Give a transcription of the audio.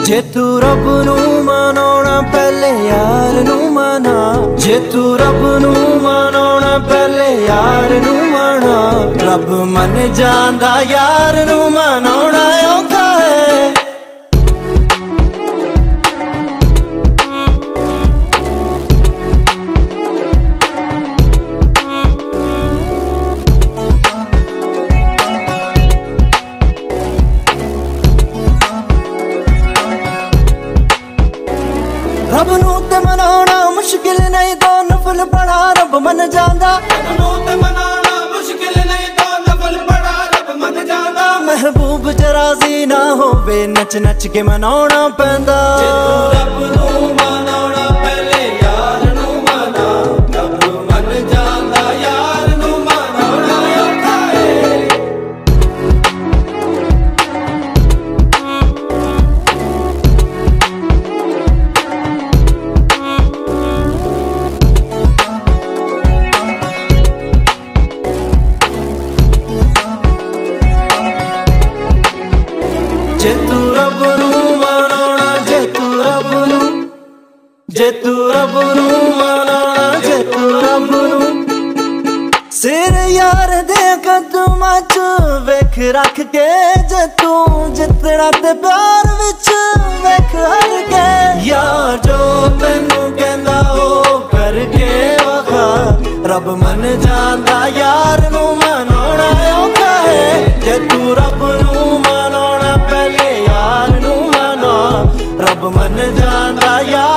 जे तू रब नू मनाउणा पहले यार नू मना, जे तू रब नू मनाउणा पहले यार नू मना। रब मन जांदा यार नू मनाउणा औखा है। रब नू ते मनाउणा मुश्किल नहीं, तो नफल पढ़ा रब मन जांदा। रब नू ते मनाउणा मुश्किल नहीं, तो नफल पढ़ा रब मन जांदा। महबूब च राज़ी ना होवे, नच नच के मनाउणा पैंदा। जे तू रब नू मनाउणा पहले यार नू मना, रब मन जांदा यार नू मनाउणा औखा है। जे तू रब नू मनाउणा, जे तू रब नू, जे तू रब नू मनाउणा, जे तू रब नू। सिर यार दे कदमां च वेख रख के, जे तू जितना ते प्यार विच वेख हर के। यार जो तैनू कहंदा ओ करके वखा, रब मन जांदा यार नू मनाउणा औखा है। जे तू रब नू मनाउणा पहले यार नू मना, रब मन जांदा यार